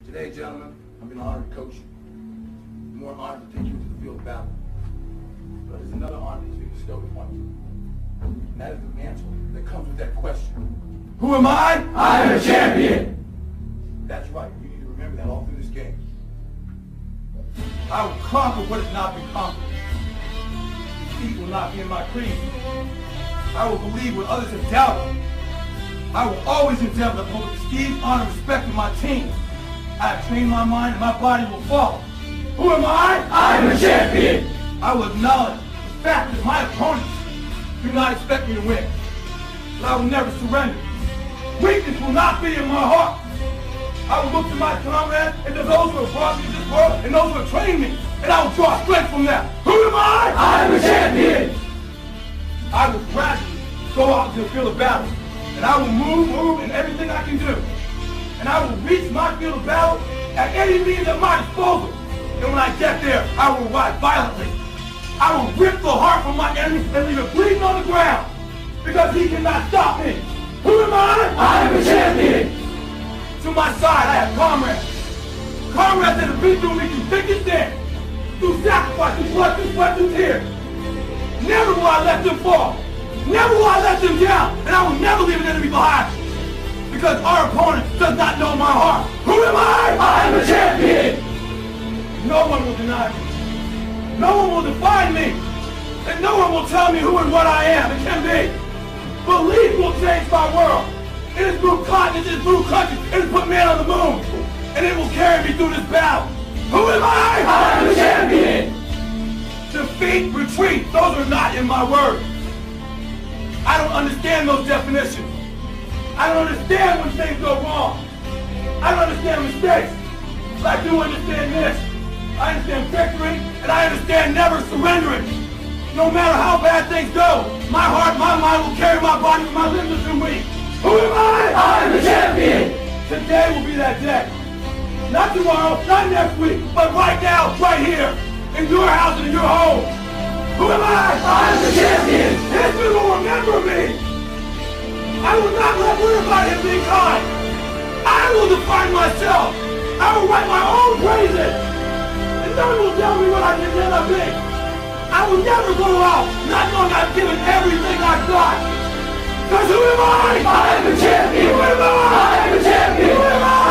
Today, gentlemen, I've been honored to coach you. I'm more honored to take you into the field of battle. But there's another honor that's been bestowed upon you. And that is the mantle that comes with that question. Who am I? I am a champion! That's right. You need to remember that all through this game. I will conquer what has not been conquered. Defeat will not be in my creed. I will believe what others have doubted. I will always endeavor to uphold the prestige, honor, and respect of my team. I have trained my mind and my body will follow. Who am I? I am a champion! I will acknowledge the fact that my opponents do not expect me to win. But I will never surrender. Weakness will not be in my heart. I will look to my comrades and to those who have brought me to this world and those who have trained me, and I will draw strength from them. Who am I? I am a champion! I will gradually go out into the field of battle, and I will move in everything I can do. And I will reach my field of battle at any means at my disposal. And when I get there, I will ride violently. I will rip the heart from my enemy and leave it bleeding on the ground, because he cannot stop me. Who am I? I am a champion! To my side, I have comrades. Comrades that have been through me through thick and thin, through sacrifice, through blood, through sweat, through tears. Never will I let them fall. Never will I let them down. And I will never leave an enemy behind. Because our opponent does not know my heart. Who am I? I am a champion! No one will deny me. No one will define me. And no one will tell me who and what I am and can be. Belief will change my world. It has moved continents, it has moved countries, it has put man on the moon. And it will carry me through this battle. Who am I? I am a champion! Defeat, retreat, those are not in my words. I don't understand those definitions. I don't understand when things go wrong. I don't understand mistakes. But I do understand this. I understand victory, and I understand never surrendering. No matter how bad things go, my heart, my mind will carry my body when my limbs are too weak. Who am I? I am a champion! Today will be that day. Not tomorrow, not next week, but right now, right here, in your house and in your home. Who am I? I am a champion! History will remember me. I will not let everybody have been kind. I will define myself. I will write my own praises. And no one will tell me what I can never be. I will never go out not knowing I've given everything I've got. Because who am I? I am a champion! Who am I? I am a champion! Who am I?